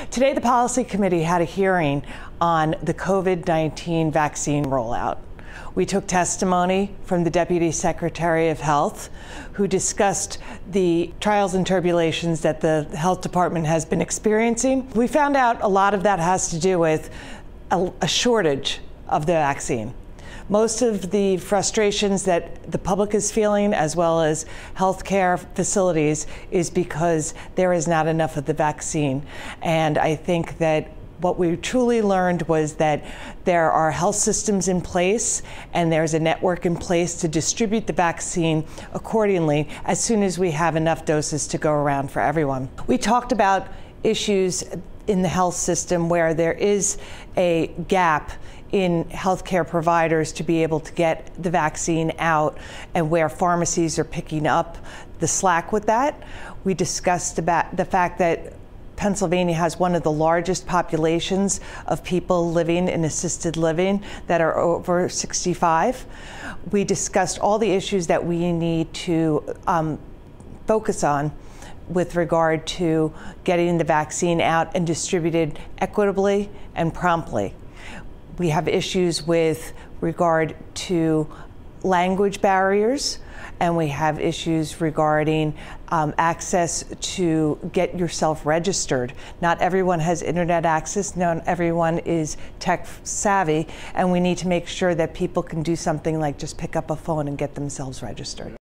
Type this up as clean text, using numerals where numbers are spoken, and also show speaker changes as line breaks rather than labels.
Today, the Policy Committee had a hearing on the COVID-19 vaccine rollout. We took testimony from the Deputy Secretary of Health, who discussed the trials and tribulations that the Health Department has been experiencing. We found out a lot of that has to do with a shortage of the vaccine. Most of the frustrations that the public is feeling, as well as healthcare facilities, is because there is not enough of the vaccine. And I think that what we truly learned was that there are health systems in place and there's a network in place to distribute the vaccine accordingly as soon as we have enough doses to go around for everyone. We talked about issues in the health system where there is a gap in healthcare providers to be able to get the vaccine out, and where pharmacies are picking up the slack with that. We discussed about the fact that Pennsylvania has one of the largest populations of people living in assisted living that are over 65. We discussed all the issues that we need to focus on with regard to getting the vaccine out and distributed equitably and promptly. We have issues with regard to language barriers, and we have issues regarding access to get yourself registered. Not everyone has internet access, not everyone is tech savvy, and we need to make sure that people can do something like just pick up a phone and get themselves registered.